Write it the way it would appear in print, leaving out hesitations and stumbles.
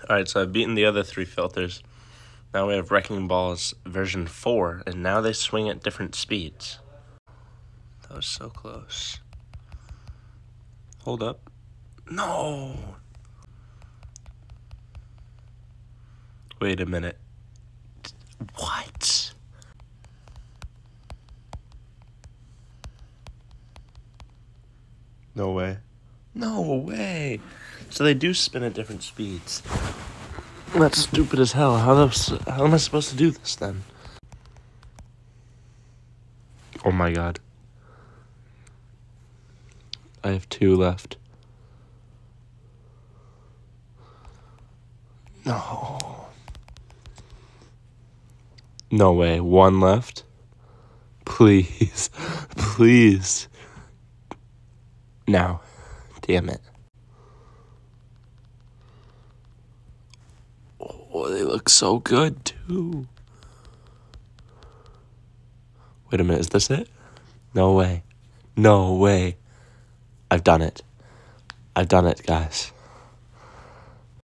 Alright, so I've beaten the other 3 filters. Now we have Wrecking Balls version 4, and now they swing at different speeds. That was so close. Hold up. No! Wait a minute. What? No way. No way! So they do spin at different speeds. That's stupid as hell. How am I supposed to do this then? Oh my god. I have 2 left. No. No way. 1 left? Please. Please. Now. Damn it. Oh, they look so good, too. Wait a minute, is this it? No way. No way. I've done it. I've done it, guys.